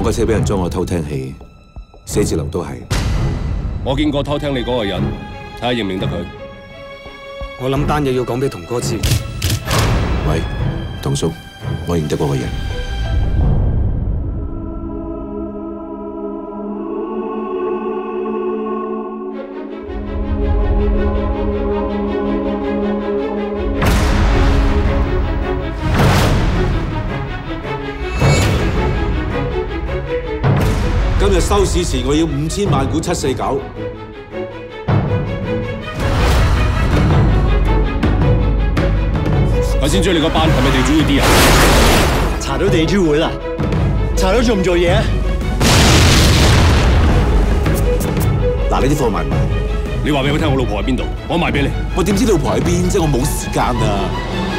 架車俾人裝咗偷聽器，寫字樓都係。 我見過偷聽你嗰個人，睇下認唔認得佢。 我諗單嘢要講俾同哥知。 喂，同叔，我認得嗰個人。今日收市前我要5000萬股749。 頭先追你嗰班係咪地主會啲人？ 查到地主會啦，查到做唔做嘢啊？ 嗱，你啲貨賣唔賣？ 你話俾我聽，我老婆喺邊度，我賣俾你。 我點知老婆喺邊啫？我冇時間啊！